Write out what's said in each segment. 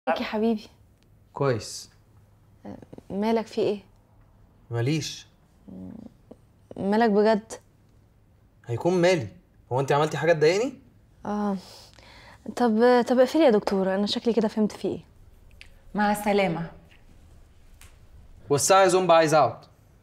ازيك يا حبيبي؟ كويس. مالك في ايه؟ ماليش. مالك بجد؟ هيكون مالي؟ هو انت عملتي حاجه تضايقني؟ اه. طب اقفلي يا دكتورة، انا شكلي كده فهمت في ايه. مع السلامة. وسعي يا زومبا، عايز اقعد.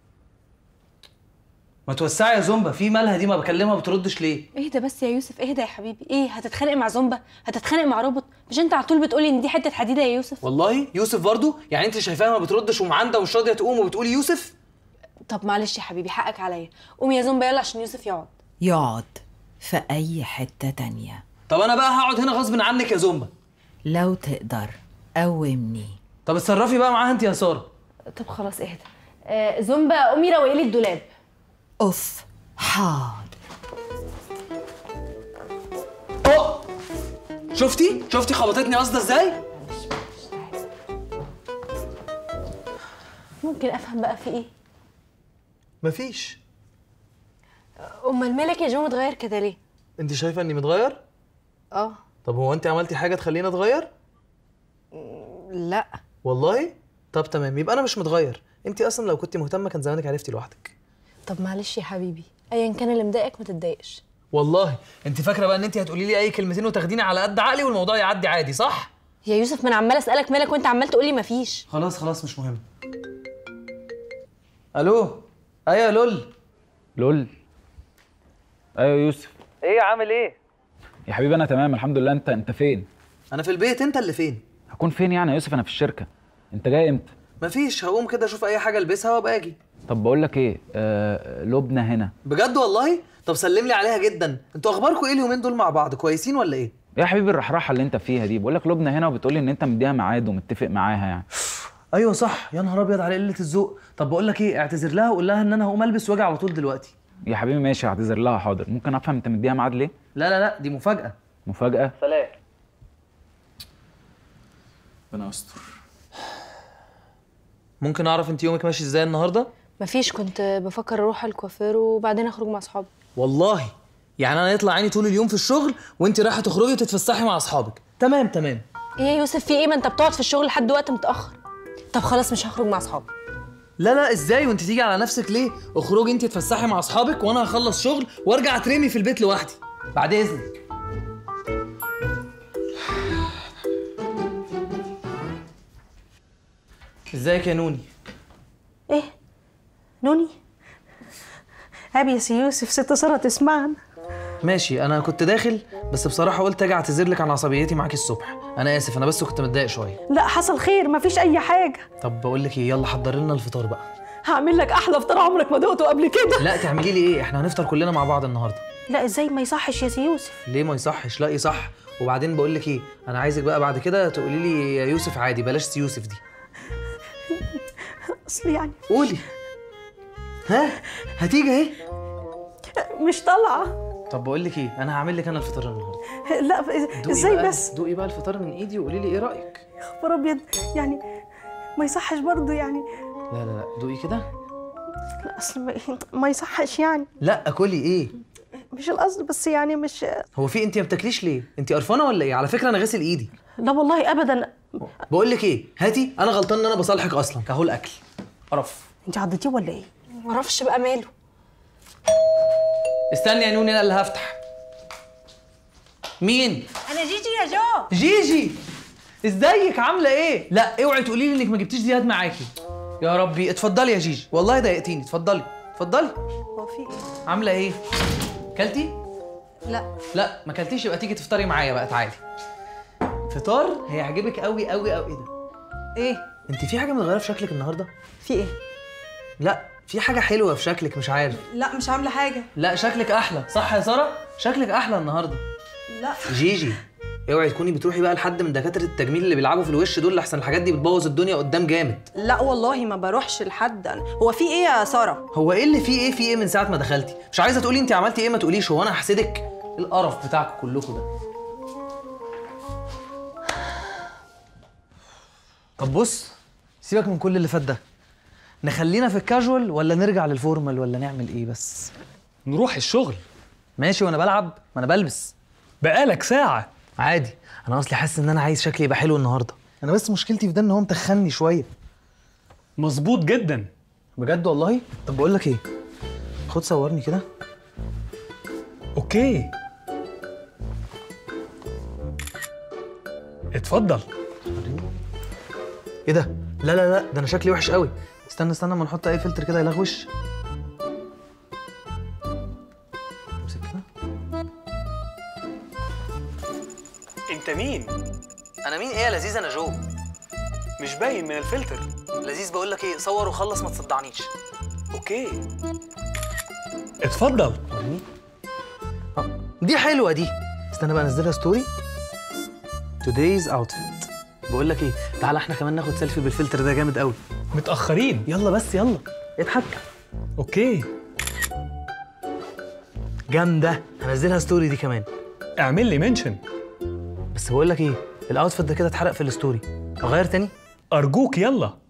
ما توسعي يا زومبا، في مالها دي؟ ما بكلمها بتردش ليه؟ اهدى بس يا يوسف، اهدى يا حبيبي. ايه، هتتخانق مع زومبا؟ هتتخانق مع روبوت؟ مش انت على طول بتقولي ان دي حتة حديدة يا يوسف؟ والله يوسف برضو؟ يعني انت شايفاها ما بتردش ومعندة ومش راضيه تقوم وبتقولي يوسف؟ طب معلش يا حبيبي، حقك عليا. قومي يا زومبا يلا عشان يوسف يقعد في أي حتة تانية. طب انا بقى هقعد هنا غصب عنك يا زومبا. لو تقدر قومني. طب اتصرفي بقى معاها انت يا ساره. طب خلاص اهدى. زومبا قومي روقي لي الدولاب. أوف. حاضر. اوه، شفتي خبطتني قصده ازاي؟ ممكن افهم بقى في ايه؟ مفيش. امال مالك يا جو متغير كده ليه؟ انت شايفه اني متغير؟ اه. طب هو انت عملتي حاجه تخليني اتغير؟ لا. والله؟ طب تمام، يبقى انا مش متغير. انت اصلا لو كنت مهتمه كان زمانك عرفتي لوحدك. طب معلش يا حبيبي، ايا كان اللي مضايقك ما تتضايقش. والله انت فاكره بقى ان انت هتقولي لي اي كلمتين وتاخديني على قد عقلي والموضوع يعدي عادي، صح؟ يا يوسف ما انا عمال اسالك مالك وانت عمال تقولي مفيش. خلاص مش مهم. الو. ايوه يا لول. لول. ايوه يوسف. ايه عامل ايه؟ يا حبيبي انا تمام الحمد لله. انت فين؟ انا في البيت، انت اللي فين؟ هكون فين يعني يا يوسف؟ انا في الشركه. انت جاي امتى؟ مفيش، هقوم كده اشوف اي حاجه البسها وابقى اجي. طب بقول لك ايه، لبنى هنا. بجد والله؟ طب سلم لي عليها جدا. انتوا اخباركم ايه اليومين دول مع بعض؟ كويسين ولا ايه؟ يا حبيبي الرحراحه اللي انت فيها دي، بقول لك لبنى هنا وبتقولي ان انت مديها ميعاد ومتفق معاها يعني. ايوه صح، يا نهار ابيض على قله الذوق. طب بقول لك ايه، اعتذر لها وقول لها ان انا هقوم البس واجي على طول دلوقتي. يا حبيبي ماشي، هعتذر لها حاضر. ممكن افهم انت مديها ميعاد ليه؟ لا دي مفاجاه. مفاجاه؟ سلام. ربنا يستر. ممكن اعرف انت يومك ماشي ازاي النهارده؟ مفيش، كنت بفكر اروح الكوافير وبعدين اخرج مع اصحابي. والله يعني انا يطلع عيني طول اليوم في الشغل وانت رايحه تخرجي وتتفسحي مع اصحابك. تمام. ايه يا يوسف في ايه؟ ما انت بتقعد في الشغل لحد وقت متاخر. طب خلاص مش هخرج مع اصحابي. لا ازاي وانت تيجي على نفسك ليه؟ اخرجي انت تتفسحي مع اصحابك وانا هخلص شغل وارجع اترمي في البيت لوحدي. بعد اذنك. ازيك يا نوني؟ ايه نوني؟ عيب يا سي يوسف، ست ساره تسمعنا. ماشي، انا كنت داخل بس بصراحه قلت اجي اعتذر لك عن عصبيتي معاكي الصبح. انا اسف، انا بس كنت متضايق شويه. لا حصل خير، مفيش اي حاجه. طب بقول لك ايه، يلا حضر لنا الفطار بقى. هعمل لك احلى فطار عمرك ما دقته قبل كده. لا تعملي لي ايه؟ احنا هنفطر كلنا مع بعض النهارده. لا ازاي؟ ما يصحش يا سي يوسف. ليه ما يصحش؟ لا يصح. وبعدين بقول لك ايه، انا عايزك بقى بعد كده تقولي لي يا يوسف عادي، بلاش سي يوسف دي. اصل يعني قولي. ها هتيجي اهي. مش طالعه. طب بقول لك ايه، انا هعمل لك انا الفطار النهارده. لا ازاي بس؟ دوقي بقى الفطار من ايدي وقولي لي ايه رايك. يا خبر ابيض، يعني ما يصحش برضه يعني. لا دوقي كده. لا اصل ما يصحش يعني. لا كلي ايه. مش القصد بس يعني مش. هو في انت ما بتاكليش ليه؟ انت قرفانه ولا ايه؟ على فكره انا غاسل ايدي. لا والله ابدا. بقول لك ايه، هاتي، انا غلطان ان انا بصالحك اصلا كهو الاكل. قرف. انت عضتيه ولا ايه؟ معرفش بقى ماله. استني يا نوني، انا اللي هفتح. مين؟ انا جيجي يا جو. جيجي ازيك عامله ايه؟ لا اوعي تقولي لي انك ما جبتيش زياد معاكي. يا ربي، اتفضلي يا جيجي، والله ضايقتيني. اتفضلي. هو في ايه؟ عامله ايه؟ كلتي؟ لا ما كلتيش، يبقى تيجي تفطري معايا بقى. تعالي. فطار هيعجبك قوي قوي قوي. ايه ده؟ ايه؟ انت في حاجه متغيره في شكلك النهارده؟ في ايه؟ لا في حاجه حلوه في شكلك، مش عارف. لا مش عامله حاجه. لا شكلك احلى، صح يا ساره؟ شكلك احلى النهارده. لا جيجي اوعي تكوني بتروحي بقى لحد من دكاتره التجميل اللي بيلعبوا في الوش دول، لحسن الحاجات دي بتبوظ الدنيا قدام جامد. لا والله ما بروحش لحد. هو في ايه يا ساره؟ هو ايه اللي فيه ايه؟ في ايه من ساعه ما دخلتي؟ مش عايزه تقولي انت عملتي ايه؟ ما تقوليش، هو انا هحسدك؟ ايه القرف بتاعكم كلكم ده؟ طب بص، سيبك من كل اللي فات ده، نخلينا في الكاجوال ولا نرجع للفورمال ولا نعمل ايه بس؟ نروح الشغل. ماشي، وانا بلعب ما انا بلبس. بقالك ساعة. عادي، انا اصلي حاسس ان انا عايز شكلي يبقى حلو النهارده. انا بس مشكلتي في ده ان هو متخني شويه. مظبوط جدا. بجد والله؟ طب بقول لك ايه، خد صورني كده. اوكي اتفضل. ايه ده؟ لا لا لا، ده انا شكلي وحش قوي. استنى استنى اما نحط اي فلتر كده يلغوش. امسك كده. انت مين؟ انا مين ايه يا لذيذ؟ انا جو. مش باين من الفلتر. لذيذ بقول لك ايه، صور وخلص ما تصدعنيش. اوكي اتفضل. دي حلوه دي. استنى بقى انزلها ستوري. تودايز اوتفيت. بقول لك ايه، تعالى احنا كمان ناخد سيلفي بالفلتر ده، جامد قوي. متأخرين. يلا بس يلا اضحك. اوكي جامده، هنزلها ستوري دي كمان. اعمل لي منشن. بس بقول لك ايه، الاوتفيت ده كده اتحرق في الستوري، اغير تاني؟ ارجوك يلا.